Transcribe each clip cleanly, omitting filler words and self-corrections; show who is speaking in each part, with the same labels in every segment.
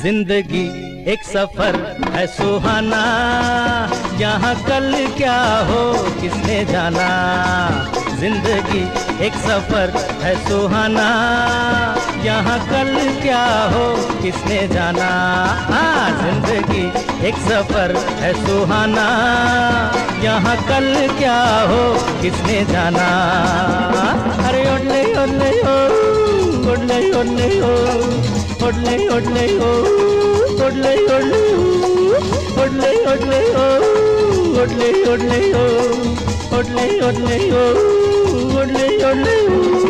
Speaker 1: जिंदगी एक सफर है सुहाना, यहाँ कल क्या हो किसने जाना। जिंदगी एक सफर है सुहाना, यहाँ कल क्या हो किसने जाना। हाँ, जिंदगी एक सफर है सुहाना, यहाँ कल क्या हो किसने जाना। अरे ओडले ओडले ओ, ओडले ओडले ओ, ओडले ओडले ओ, ओडले ओडले ओ, ओडले ओडले ओ, ओडले ओडले ओ, ओडले ओडले ओ, ओडले ओडले ओ।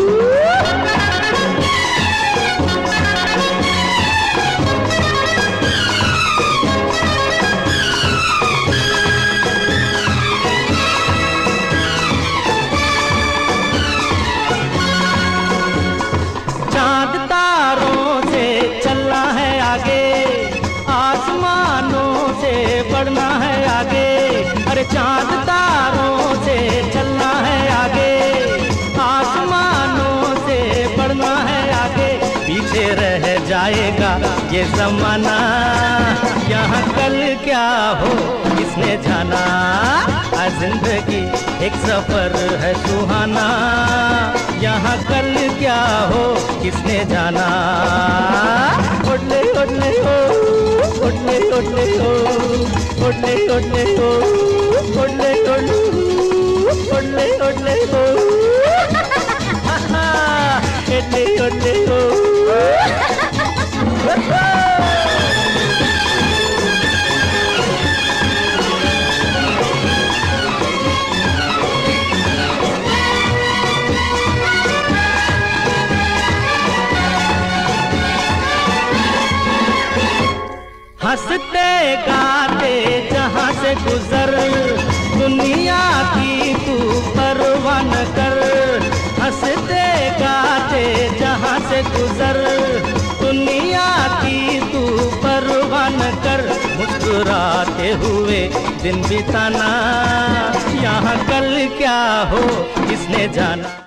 Speaker 1: चांद तारों से चलना है आगे, आसमानों से बढ़ना है आगे। अरे चांद तारों से चलना है आगे, आसमानों से बढ़ना है आगे। पीछे रह जाएगा ये जमाना, यहाँ कल क्या हो किसने जाना। जिंदगी एक सफर है सुहाना, यहाँ कल क्या हो किसने जाना। ओडले ओडले ओ, ओडले ओडले ओ, ओडले ओडले ओ, ओडले ओडले ओ, ओडले ओडले ओ, ओडले ओडले ओ। हंसते गाते जहाँ से गुजर, दुनिया की तू परवाह न कर। हंसते गाते जहाँ से गुजर, दुनिया की तू परवाह न कर। मुस्कुराते हुए दिन बिताना, यहाँ कल क्या हो किसने जाना।